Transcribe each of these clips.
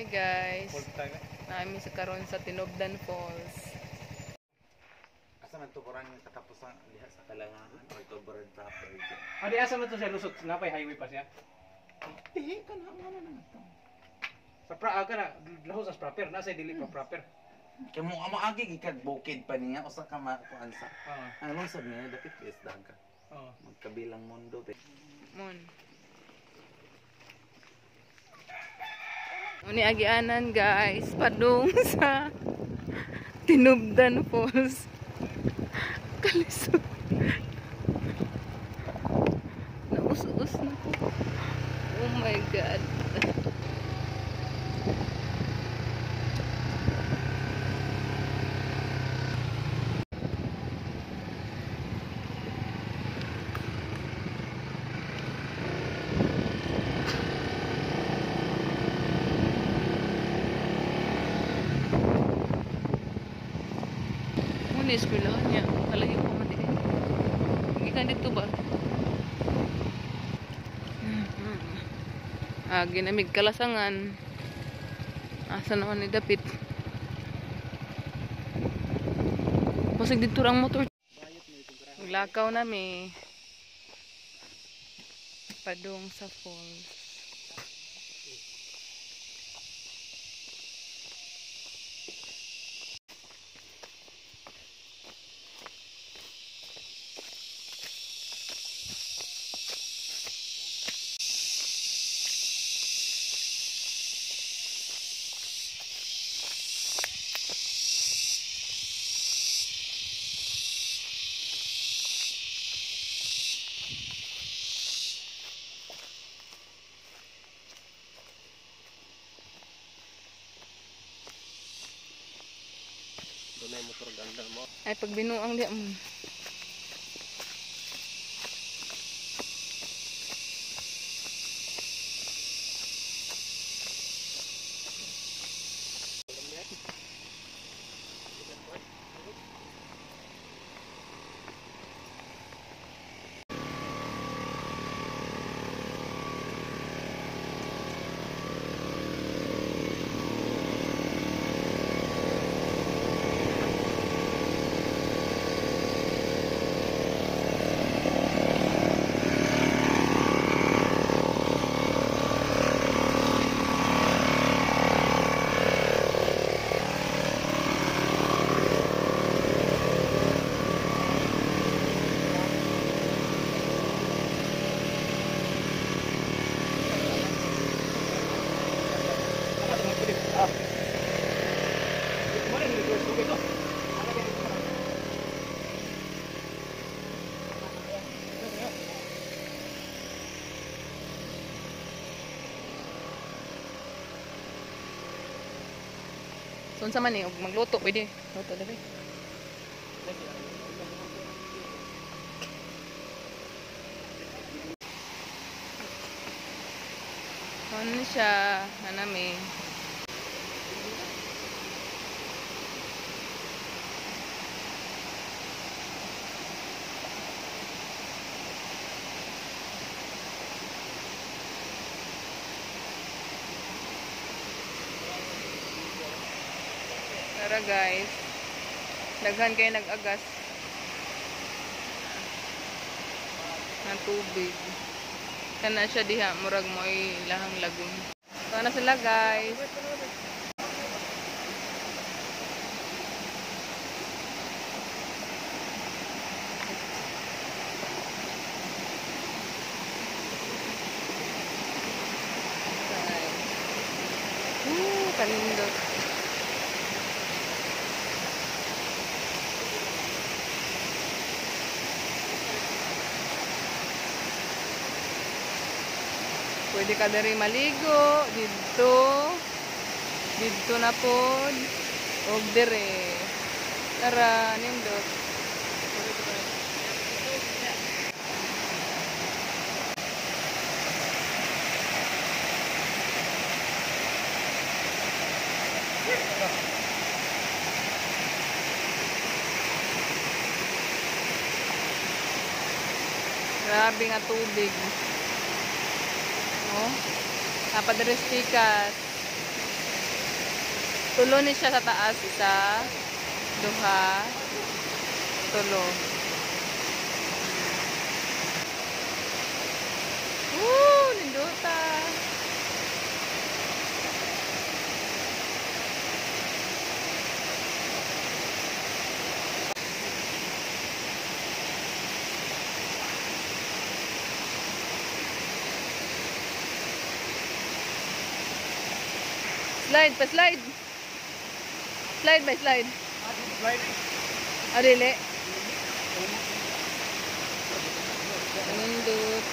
Hi guys. Full time eh. Naami sa karon sa Tinubdan Falls. Asa man to kurang yung katapusan diha sa Kalangahan or Tuburan proper dyan. Adi asa man to siya lusot, napay highway pa siya. Dihi ka na ano naman to. Sa ka na lahos as proper, nasa dili pa proper. Kaya mo maagi gikag bukid pa niya usa ka makuan sa. Oo. Ano sabi niya dapat isdahan ka. Oo. Magkabilang mundo be. Mon. Uni agianan guys, padung sa Tinubdan Falls. Kalisod. Naus-us na ko. Oh my God. Muna eskwelahan niya. Kalagi ko mati. Hindi ka dito ba? Ginamig kalasangan. Asa naman ni Dapit. Pasig dito ang motor. Lakaw nami. Padung sa falls. Doon ay motor gandal mo. Ay pag binuang di mo. So unsa man ni magluto pwede. Luto dali. Ano siya, hanami. Tara guys. Daghan kayo nag-agas ng tubig. Kana siya diha, murag mo ilahang lagun. So na sila guys. Kanindot. Pwede ka dari maligo dito. Dito na pod. Og dire. Tara, nindot. Grabe nga tubig. Oh. Napadres tikas. Tulo ni siya sa taas. Isa, duha, tulo. Woo! Ninduta! Slide, pa-slide. Slide by slide. Adili. Nindut.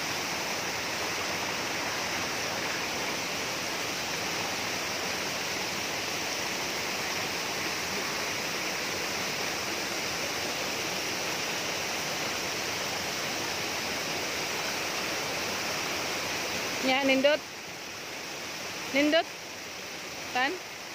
Ya, nindut. Nindut. Kan?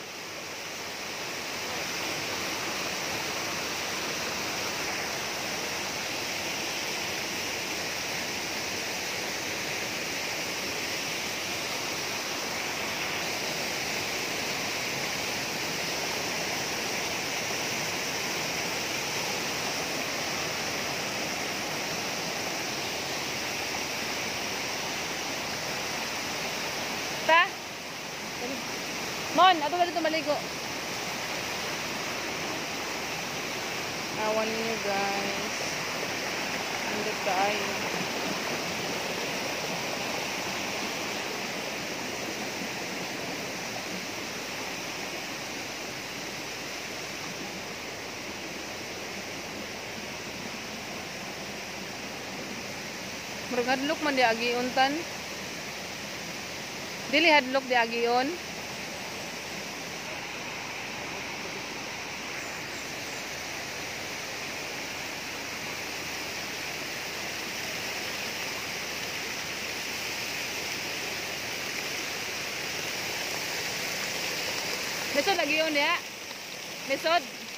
Ta? Mon, ato ka dito maligo. Awan niyo guys. Andit kayo. Murag hadlok man di agion tan. Dili hadlok di agion. Mesod lagi yun ya. Mesod.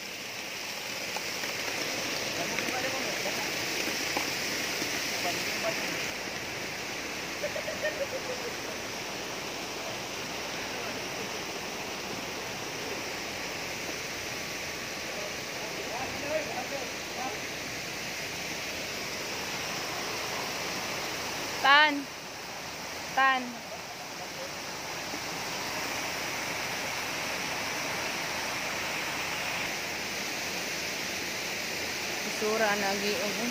Tan. Tan. Sura na giun.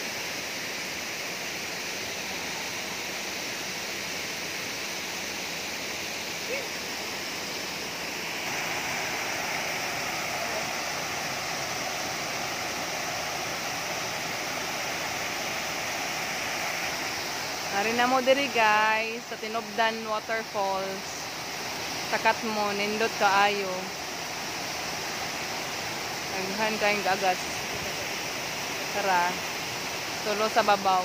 Ari na mo diri guys sa Tinubdan Waterfalls. Takat mo nindot kaayo. Aghan kaayong gagas. Tara. Tulo sa babaw.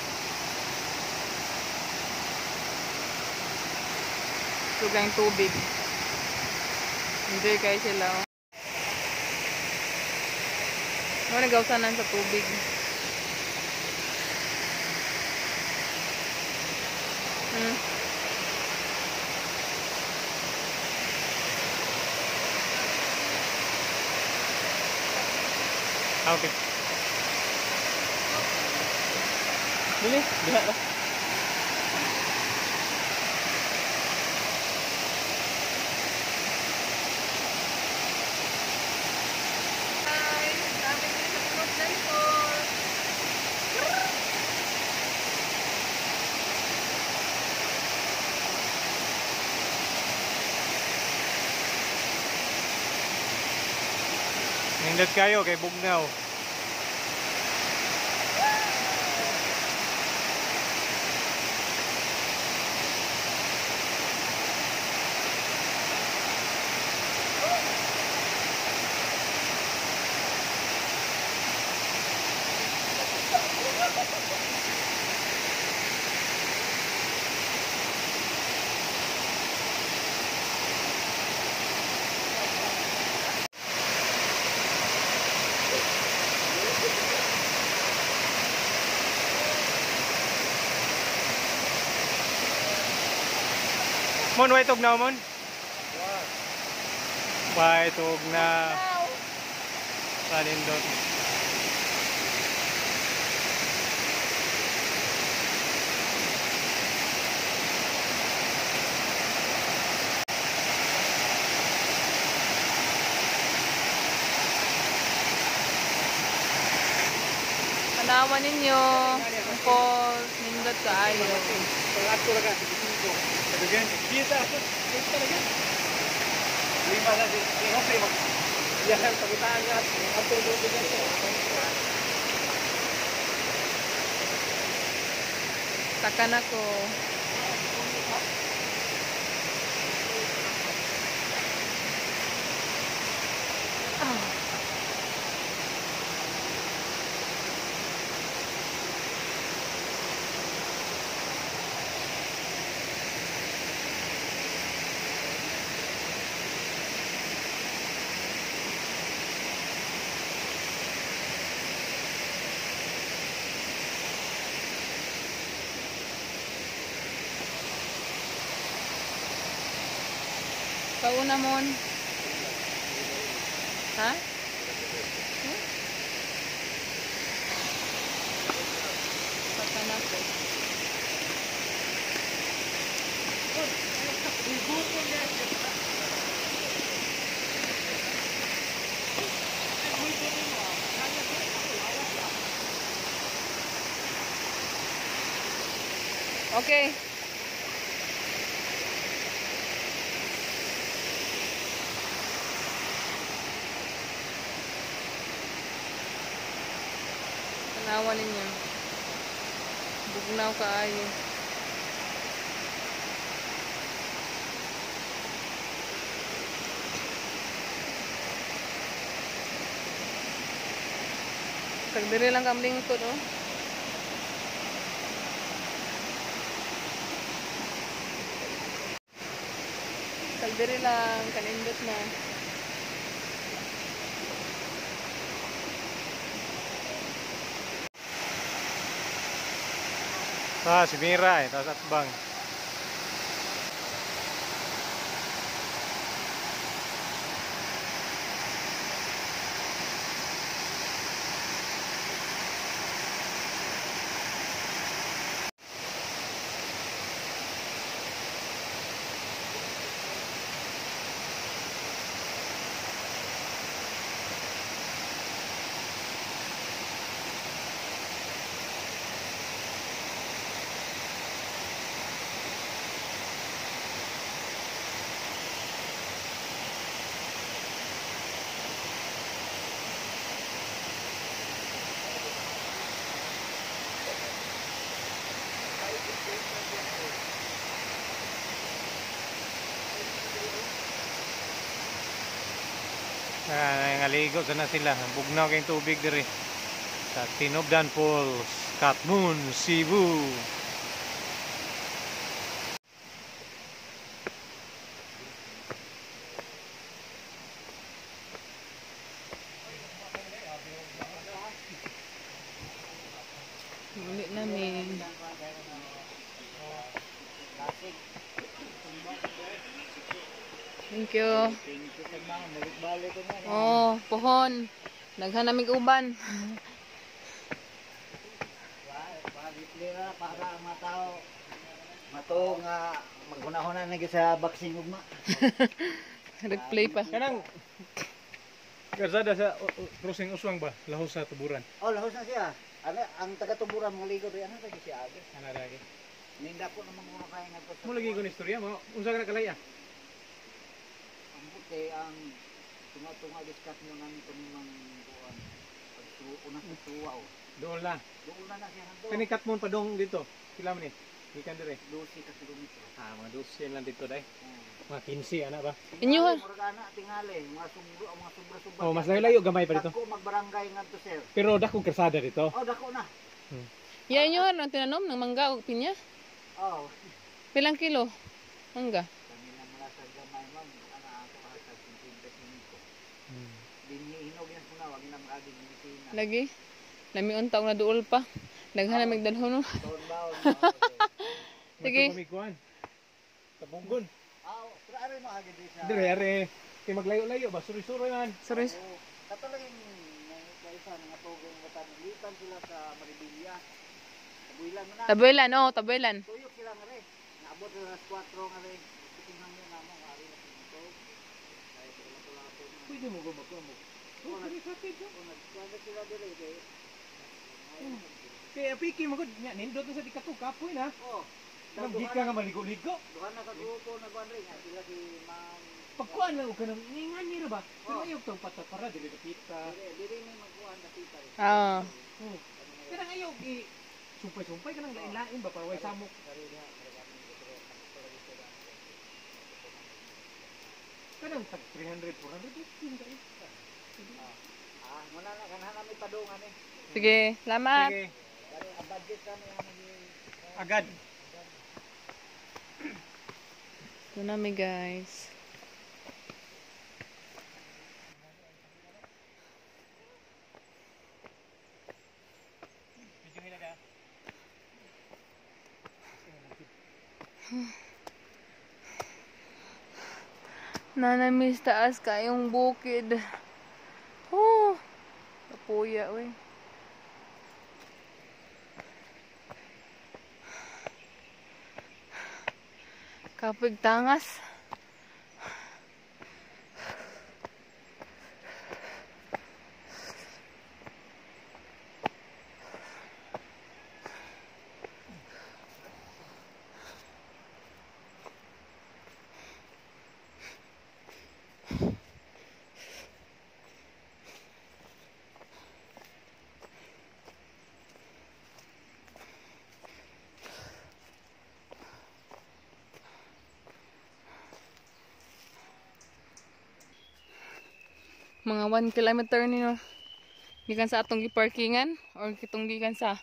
Sugang tubig. Enjoy kayo sila. Ano nagawsanan sa tubig? Okay. Dili, diha lah. Nindot kayo kay Bugnaw. Mon, way tugnaw mon. Paitog na salindot. Tanawan ninyo. Ang falls. Nindot kaayo. Pag-ato na ka, 5. Again, Kita talaga. Lima na si Jose mag. Yan, pagitaan nga. Ato doon din ito. Takan ako. Ah. Pauna mon. Ha? Takan ako. Okay. Tanawan ninyo. Bugnaw kaayo. Tagdiri lang kam lingkod, oh. Tagdiri lang kanindot na. Si Mira tapos atbang. Nangaligo sana sila. Bugnaw kayong tubig diri sa Tinobdan Falls, Katmon, Cebu. Muli namin. Thank you. Oh, pohon. Naghanamig uban. Para ang mga tao mato nga maghunahuna na sa boxing ugma. Replay pa. Kanang Garzada sa crossing uswang ba? Lahos sa tuburan. Oh, lahos na siya. Ano ang taga-tuburan mo ligo ri ano lagi siya agi. Ana lagi. Ninda ko naman mga kaya nga Mo lagi ko ni istorya mo. Unsa ka kalaya? ang buti ang tunga-tunga discuss mo nang tumimang kuan. Pagsuuna sa tuwa. Doon la. Doon na siya hando. Kani Katmon pa dong dito. Kila man ni? Ikan dire. 12 ka kilometro. Mga 12 lang dito dai. Mga 15 ana ba? Inyo ha? Murag ana tingali mga sumro ang mga sobra-sobra. Oh, mas layo gamay pa dito. Dako magbarangay ngadto sir. Pero dako kalsada dito. Oh, dako na. Ya inyo ha? Nang tinanom ng mangga o pinya? Oh. Pilang kilo? Mangga? Kami na mula sa gamay ma'am, ana ako hasag 55. Dinhi hinog yan kuna wag na magaging medisina. Lagi? Lami untaw na duol pa. Naghanamig dalhon no? Taon-baon. Sige. Kumikuan. Tabunggon. Pero ari mo agi di sa. Dire are Kay maglayo-layo ba? Suri-suri man. Sorry. Katalagin kaisa nga tugong matanitan sila sa Maribilla. Tabuilan mo na. Tabuelan, oh, tabuelan. Tuyok sila nga rin. Naabot na alas 4 nga rin. Tingnan mo na mo, ari na pinto. Kaya sila pula ko. Pwede mo gumagawa mo. Oh, kami kapit yo. Kung nagkanda sila dire kay Kaya piki mo gud nya nindot na sa dikatog kapoy na. oh, Nang gika nga maligo-ligo. duha na ka grupo na ban rin nga sila si Ma'am. Pagkuan lang og kanang ningan ni ra ba? Pero Oh. ayaw tong patapara dili kapita. Dire ni magkuhan na kita. Ah. Oh. Pero ayaw gi sumpay-sumpay kanang lain-lain ba para way samok. Kanang tag 300 400 din kayo. Muna na kanana may padungan eh. Sige, salamat. Sige, Dari ang budget kami ang agad. Ito na guys. Nanamis taas kayong bukid. Oh, kapuya we. Kapig tangas. Mga 1 kilometer nino. Gikan sa atong giparkingan or kitong gikan sa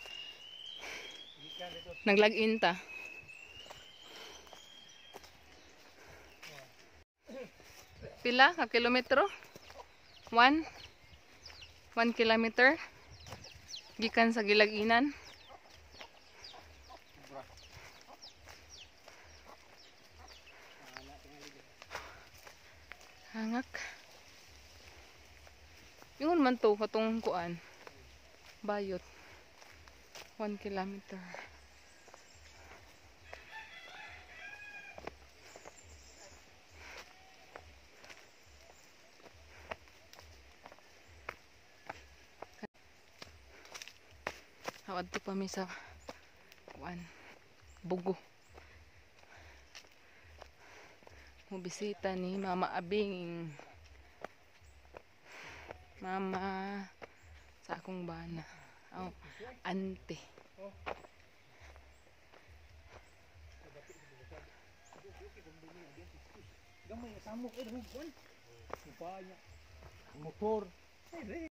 naglag-in ta. Pila ka kilometro? 1 kilometer gikan sa gilag-inan. Hangak. Yun man to, katong kuan. Bayot. 1 kilometer. Hawad to pa mi sa kuan. Bugo. Mubisita ni Mama Abing. Mama sa akong bana. Oh, ante. Gamay samok eh kuan. Upaya. Motor.